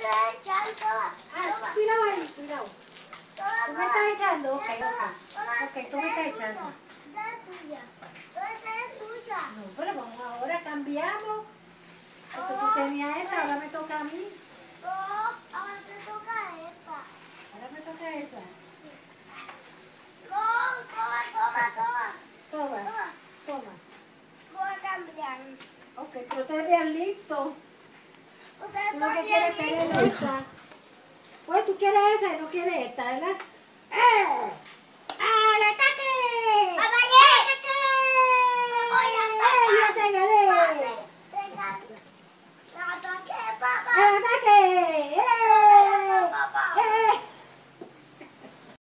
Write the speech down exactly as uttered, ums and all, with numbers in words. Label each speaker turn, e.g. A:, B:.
A: a echar todas.
B: Ah, cuidado ahí, cuidado. ¿Tú me estás echando? Ok, ok. Ok, tú me estás echando.
A: Esta es tuya. Esta es tuya.
B: No, pero vamos ahora, cambiamos. Porque tú tenías esta, ahora me toca a mí.
A: No, ahora te toca esta.
B: Ahora me toca esa.
A: No, toma, toma, toma.
B: Toma,
A: Toma.
B: toma.
A: Voy a cambiar.
B: Ok, pero ustedes bien listo.
A: Ustedes
B: Tú lo que
A: están
B: quieres
A: bien
B: es tener
A: listos.
B: esa. Pues tú quieres esa y no quieres esta, ¿verdad?
A: ¡Eh!